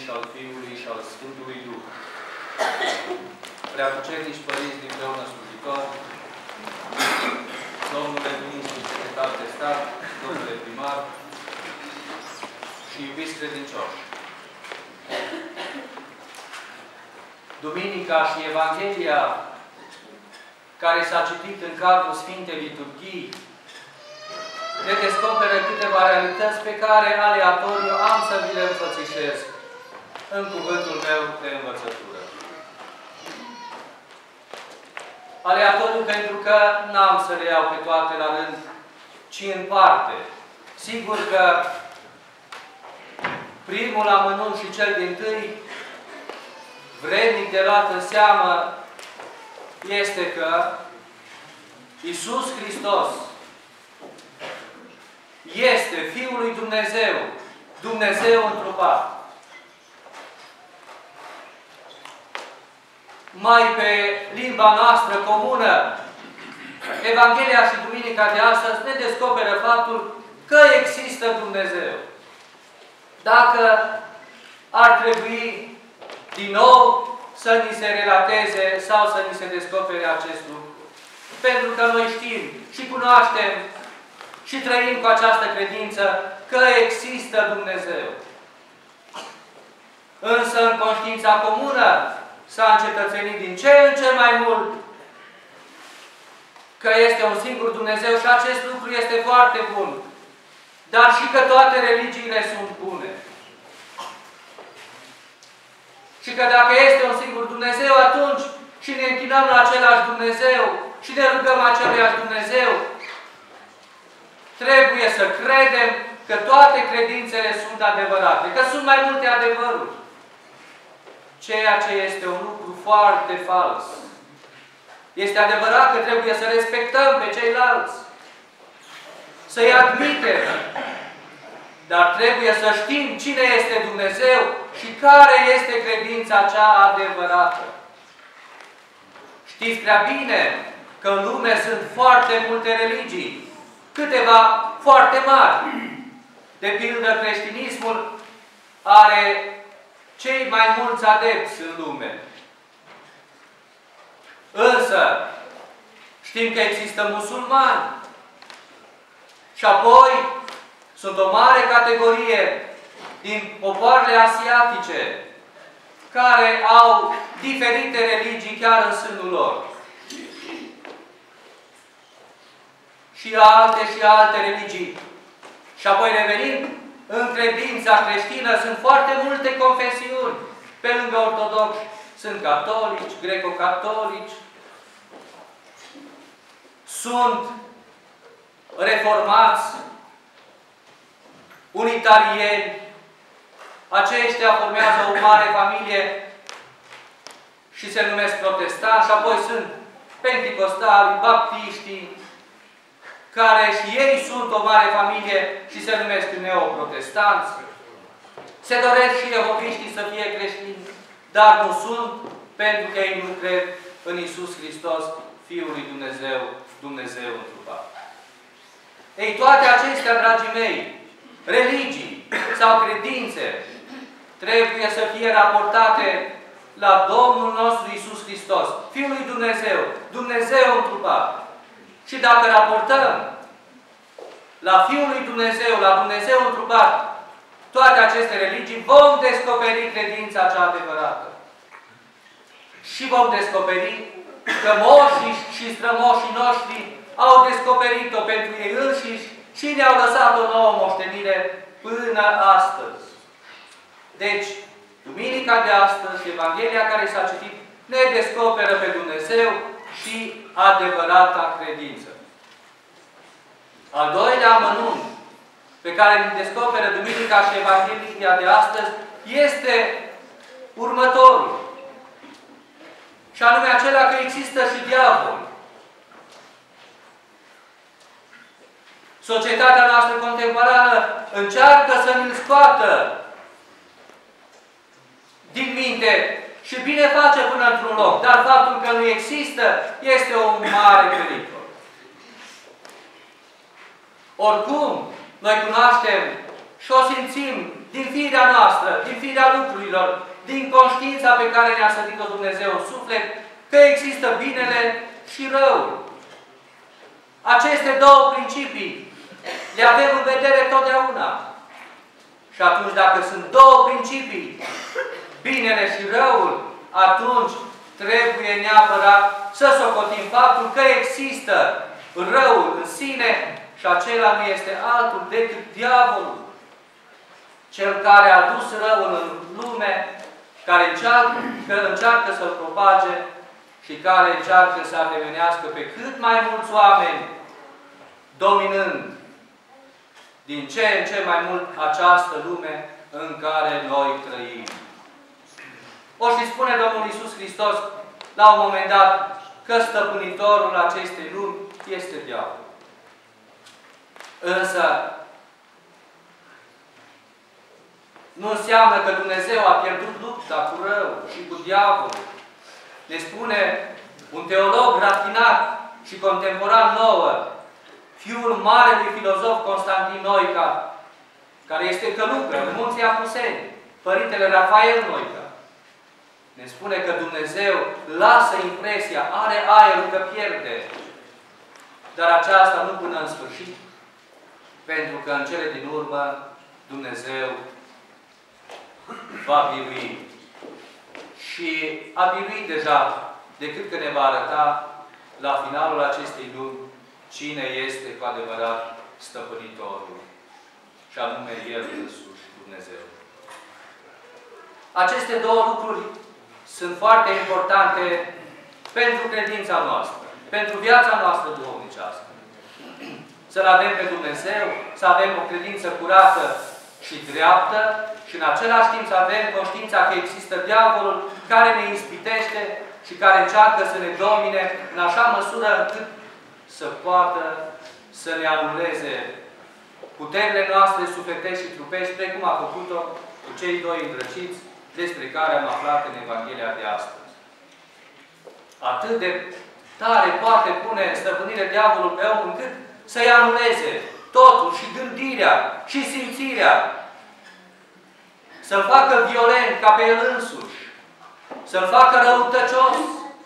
și al Fiului și al Sfântului Duh. Preacucernici părinți din preună slujitori, domnule ministru, secretar de stat, domnule primar și iubiți credincioși. Duminica și Evanghelia care s-a citit în cadrul Sfintei Liturghii ne descoperă câteva realități pe care aleatoriu am să vi le înfățișez în cuvântul meu de învățătură. Aleatoriu pentru că n-am să le iau pe toate la rând, ci în parte. Sigur că primul amănunt și cel dintâi, vrednic de luat în seamă, este că Iisus Hristos este Fiul lui Dumnezeu, Dumnezeu întrupat. Mai pe limba noastră comună, Evanghelia și Duminica de astăzi ne descoperă faptul că există Dumnezeu. Dacă ar trebui din nou să ni se relateze sau să ni se descopere acest lucru. Pentru că noi știm și cunoaștem și trăim cu această credință că există Dumnezeu. Însă în conștiința comună s-a încetățenit din ce în ce mai mult că este un singur Dumnezeu și acest lucru este foarte bun. Dar și că toate religiile sunt bune. Și că dacă este un singur Dumnezeu, atunci și ne închinăm la același Dumnezeu și ne rugăm aceluiași Dumnezeu, trebuie să credem că toate credințele sunt adevărate, că sunt mai multe adevăruri. Ceea ce este un lucru foarte fals. Este adevărat că trebuie să respectăm pe ceilalți, să-i admitem, dar trebuie să știm cine este Dumnezeu și care este credința cea adevărată. Știți prea bine că în lume sunt foarte multe religii, câteva foarte mari. De pildă, creștinismul are cei mai mulți adepți în lume. Însă, știm că există musulmani. Și apoi, sunt o mare categorie din popoarele asiatice care au diferite religii chiar în sânul lor. Și alte religii. Și apoi revenind, în credința creștină sunt foarte multe confesiuni. Pe lângă ortodoxi sunt catolici, greco-catolici, sunt reformați, unitarieni. Aceștia formează o mare familie și se numesc protestanți, și apoi sunt penticostali, baptiștii, care și ei sunt o mare familie și se numesc neoprotestanți. Se doresc și jehoviștii să fie creștini, dar nu sunt, pentru că ei nu cred în Iisus Hristos, Fiul lui Dumnezeu, Dumnezeu întrupat. Ei, toate acestea, dragii mei, religii sau credințe, trebuie să fie raportate la Domnul nostru Iisus Hristos, Fiul lui Dumnezeu, Dumnezeu întrupat. Și dacă raportăm la Fiul lui Dumnezeu, la Dumnezeu întrupat, toate aceste religii, vom descoperi credința cea adevărată. Și vom descoperi că moșii și strămoșii noștri au descoperit-o pentru ei înșiși și ne-au lăsat o nouă moștenire până astăzi. Deci, Duminica de astăzi și Evanghelia care s-a citit ne descoperă pe Dumnezeu și adevărata credință. Al doilea amănunt pe care ne descoperă Duminica și Evanghelia de astăzi este următorul. Și anume acela că există și diavol. Societatea noastră contemporană încearcă să ne-l scoată din minte și bine face până într-un loc. Dar faptul că nu există este un mare pericol. Oricum, noi cunoaștem și o simțim din firea noastră, din firea lucrurilor, din conștiința pe care ne-a sădit-o Dumnezeu în suflet, că există binele și răul. Aceste două principii le avem în vedere totdeauna. Și atunci, dacă sunt două principii, binele și răul, atunci trebuie neapărat să socotim faptul că există răul în sine și acela nu este altul decât diavolul. Cel care a dus răul în lume, care încearcă să-l propage și care încearcă să ademenească pe cât mai mulți oameni, dominând din ce în ce mai mult această lume în care noi trăim. O și spune Domnul Iisus Hristos la un moment dat că stăpânitorul acestei lumi este diavolul. Însă nu înseamnă că Dumnezeu a pierdut lupta cu rău și cu diavolul. Ne spune un teolog rafinat și contemporan nouă, fiul marelui filozof Constantin Noica, care este călugăr în Munții Apuseni, Părintele Rafael Noica, ne spune că Dumnezeu lasă impresia, are aerul că pierde, dar aceasta nu până în sfârșit, pentru că în cele din urmă Dumnezeu va birui. Și a biruit deja, decât că ne va arăta la finalul acestei lumi cine este cu adevărat stăpânitorul, și anume El însuși, Dumnezeu. Aceste două lucruri sunt foarte importante pentru credința noastră, pentru viața noastră duhovnicească. Să-L avem pe Dumnezeu, să avem o credință curată și dreaptă și în același timp să avem conștiința că există diavolul care ne ispitește și care încearcă să ne domine în așa măsură încât să poată să ne anuleze puterile noastre sufletești și trupești, precum a făcut-o cu cei doi îndrăciți despre care am aflat în Evanghelia de astăzi. Atât de tare poate pune stăpânire diavolul pe om încât să-i anuleze totul, și gândirea, și simțirea, să-l facă violent ca pe el însuși, să-l facă răutăcios,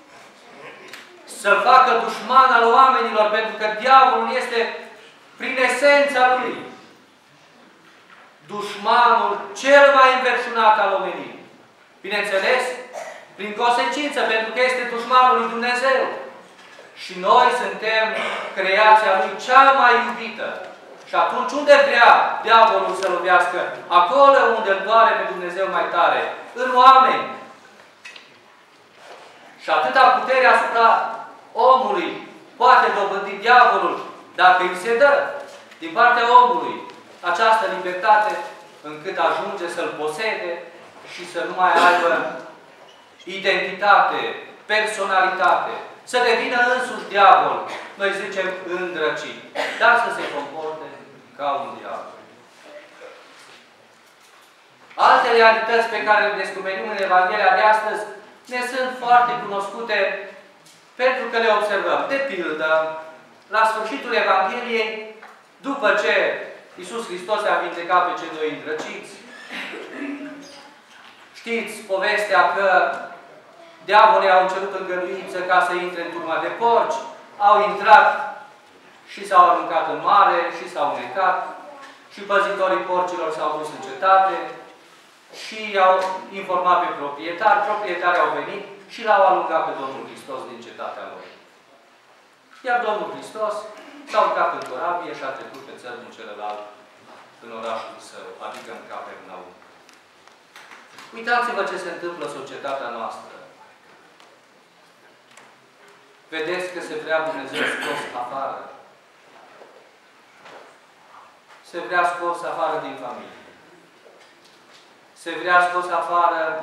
să-l facă dușman al oamenilor, pentru că diavolul este, prin esența lui, dușmanul cel mai înverșunat al omenirii. Bineînțeles, prin consecință, pentru că este dușmanul lui Dumnezeu. Și noi suntem creația lui cea mai iubită. Și atunci unde vrea diavolul să lovească? Acolo unde îl doare pe Dumnezeu mai tare. În oameni. Și atâta putere asupra omului poate dobândi diavolul dacă îi se dă din partea omului această libertate, încât ajunge să-l posede și să nu mai aibă identitate, personalitate, să devină însuși diavol, noi zicem îndrăcit, dar să se comporte ca un diavol. Alte realități pe care le descoperim în Evanghelia de astăzi ne sunt foarte cunoscute pentru că le observăm. De pildă, la sfârșitul Evangheliei, după ce Iisus Hristos a vindecat pe cei doi îndrăciți, știți povestea că diavolii au început îngăduință ca să intre în turma de porci, au intrat și s-au aruncat în mare și s-au necat și păzitorii porcilor s-au dus în cetate și i-au informat pe proprietari. Proprietarii au venit și l-au alungat pe Domnul Hristos din cetatea lor. Iar Domnul Hristos s-a urcat în corabie și a trecut pe țărmul celălalt în orașul său, adică în Capernaum. Uitați-vă ce se întâmplă în societatea noastră. Vedeți că se vrea Dumnezeu scos afară. Se vrea scos afară din familie. Se vrea scos afară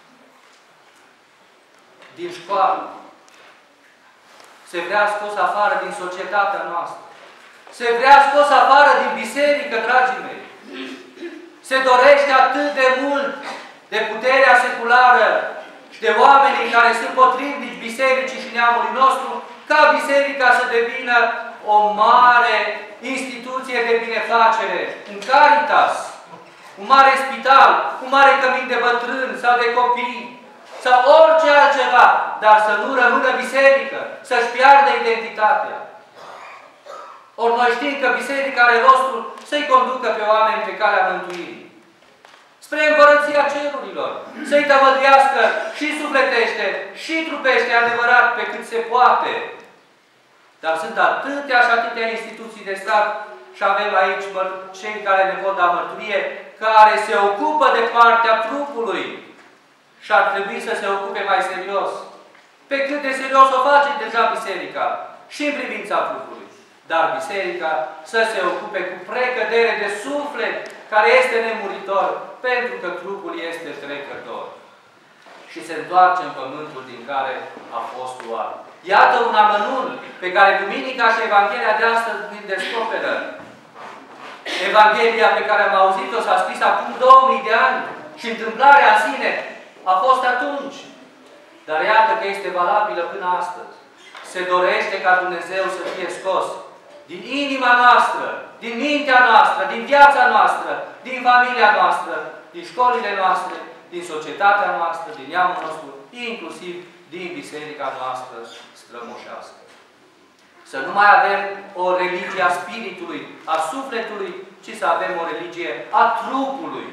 din școală. Se vrea scos afară din societatea noastră. Se vrea scos afară din biserică, dragii mei. Se dorește atât de mult de puterea seculară și de oamenii care sunt potrivnici bisericii și neamului nostru, ca biserica să devină o mare instituție de binefacere, un caritas, un mare spital, un mare cămin de bătrâni sau de copii, sau orice altceva, dar să nu rămână biserică, să-și piardă identitatea. Ori noi știm că biserica are rostul să-i conducă pe oameni pe calea mântuirii. Spre împărăția cerurilor, să-i tămăduiască și sufletește, și trupește adevărat pe cât se poate. Dar sunt atâtea și atâtea instituții de stat și avem aici cei care ne pot da mărturie, care se ocupă de partea trupului și ar trebui să se ocupe mai serios. Pe cât de serios o face deja biserica și în privința trupului. Dar biserica să se ocupe cu precădere de suflet, care este nemuritor, pentru că trupul este trecător. Și se întoarce în pământul din care a fost luat. Iată un amănunt pe care Duminica și Evanghelia de astăzi îl descoperă. Evanghelia pe care am auzit-o s-a scris acum 2000 de ani și întâmplarea în sine a fost atunci. Dar iată că este valabilă până astăzi. Se dorește ca Dumnezeu să fie scos din inima noastră, din mintea noastră, din viața noastră, din familia noastră, din școlile noastre, din societatea noastră, din neamul nostru, inclusiv din biserica noastră strămoșească. Să nu mai avem o religie a spiritului, a sufletului, ci să avem o religie a trupului.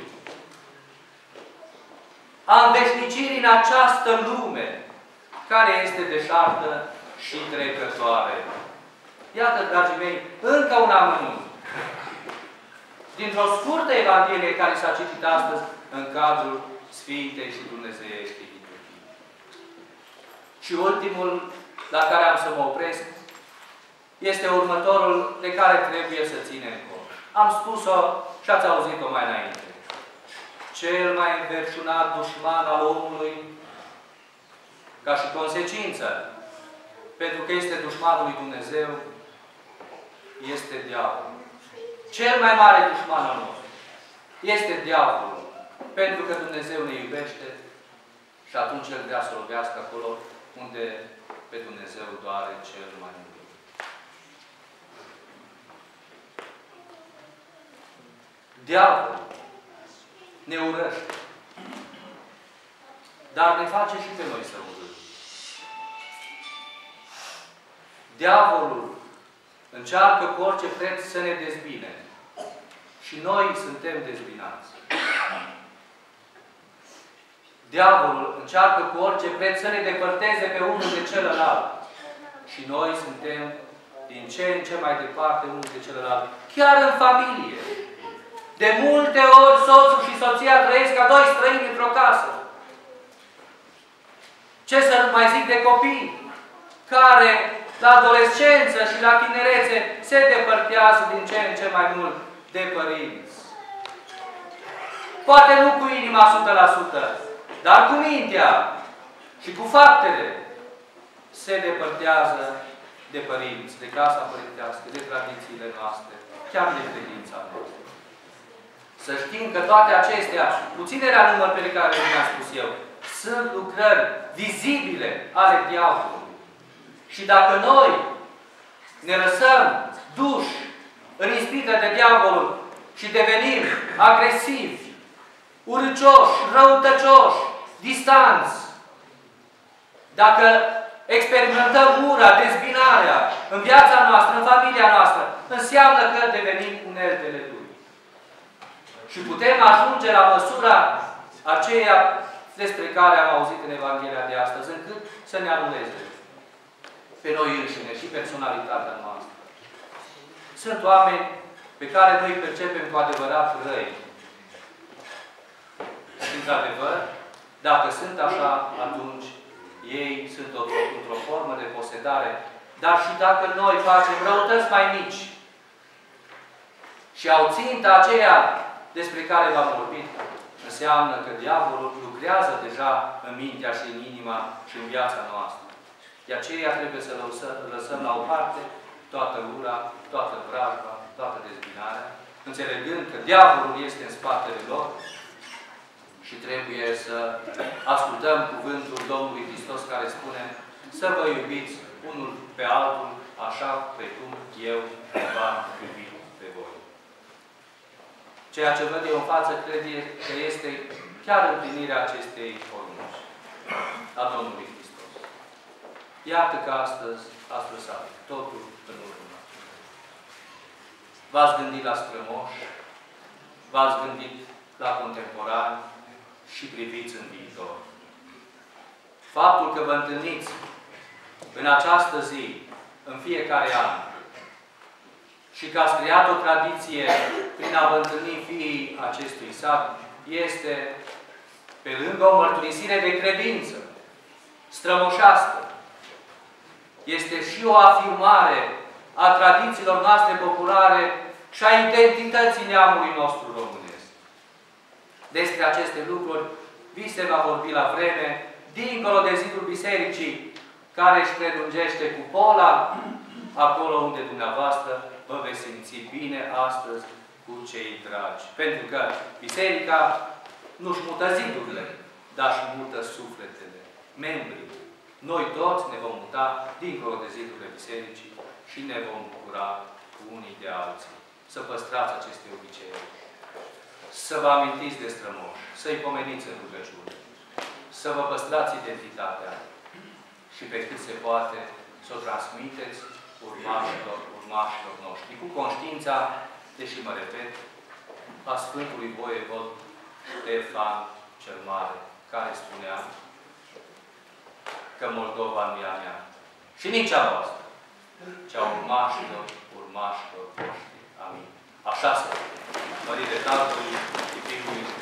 A înveșnicirii în această lume, care este deșartă și trecătoare. Iată, dragii mei, încă un amănunt. Dintr-o scurtă Evanghelie care s-a citit astăzi în cadrul Sfintei și Dumnezeiești liturghii. Și ultimul la care am să mă opresc este următorul de care trebuie să ținem cont. Am spus-o și ați auzit-o mai înainte. Cel mai înverșunat dușman al omului, ca și consecință, pentru că este dușmanul lui Dumnezeu, este diavolul. Cel mai mare dușman al nostru este diavolul. Pentru că Dumnezeu ne iubește și atunci El vrea să lovească acolo unde pe Dumnezeu doare cel mai mult. Diavolul ne urăște. Dar ne face și pe noi să urâm. Diavolul încearcă cu orice preț să ne dezbine. Și noi suntem dezbinați. Diavolul încearcă cu orice preț să ne depărteze pe unul de celălalt. Și noi suntem din ce în ce mai departe unul de celălalt. Chiar în familie. De multe ori soțul și soția trăiesc ca doi străini într-o casă. Ce să mai zic de copii care la adolescență și la tinerețe se depărtează din ce în ce mai mult de părinți. Poate nu cu inima 100%, dar cu mintea și cu faptele se depărtează de părinți, de casa părintească, de tradițiile noastre, chiar de credința noastră. Să știm că toate acestea, puținele număr pe care le-am spus eu, sunt lucrări vizibile ale diavolului. Și dacă noi ne lăsăm duși în ispită de diavolul și devenim agresivi, urâcioși, răutăcioși, distanți, dacă experimentăm ura, dezbinarea în viața noastră, în familia noastră, înseamnă că devenim uneltele Lui. Și putem ajunge la măsura aceea despre care am auzit în Evanghelia de astăzi, încât să ne anuleze pe noi înșine și personalitatea noastră. Sunt oameni pe care noi îi percepem cu adevărat răi. Și într-adevăr, dacă sunt așa, atunci ei sunt într-o formă de posedare. Dar și dacă noi facem răutăți mai mici și au ținta aceea despre care v-am vorbit, înseamnă că diavolul lucrează deja în mintea și în inima și în viața noastră. De aceea trebuie să lăsăm la o parte toată ura, toată vrajba, toată dezbinarea, înțelegând că diavolul este în spatele lor și trebuie să ascultăm cuvântul Domnului Hristos care spune să vă iubiți unul pe altul așa precum eu v-am iubit pe voi. Ceea ce văd eu în față, cred că este chiar împlinirea acestei porunci a Domnului Hristos. Iată că astăzi a străsat totul în urmă. V-ați gândit la strămoși, v-ați gândit la contemporani și priviți în viitor. Faptul că vă întâlniți în această zi, în fiecare an, și că ați creat o tradiție prin a vă întâlni fiii acestui sat, este, pe lângă o mărturisire de credință strămoșească, este și o afirmare a tradițiilor noastre populare și a identității neamului nostru românesc. Despre aceste lucruri vi se va vorbi la vreme, dincolo de zidul bisericii, care își prelungește cupola, acolo unde dumneavoastră vă veți simți bine astăzi cu cei dragi. Pentru că biserica nu-și mută zidurile, dar își mută sufletele, membrii. Noi toți ne vom muta dincolo de zidurile bisericii și ne vom bucura unii de alții. Să păstrați aceste obiceiuri. Să vă amintiți de strămoși, să-i pomeniți în rugăciune, să vă păstrați identitatea și pe cât se poate să o transmiteți urmașilor noștri. Cu conștiința, deși mă repet, a Sfântului Voievod Ștefan cel Mare, care spunea că Moldova nu e a mea și nici a voastră, ci a urmașilor voștri. Amin. Așa să fie. Mărire Tatălui și Fiului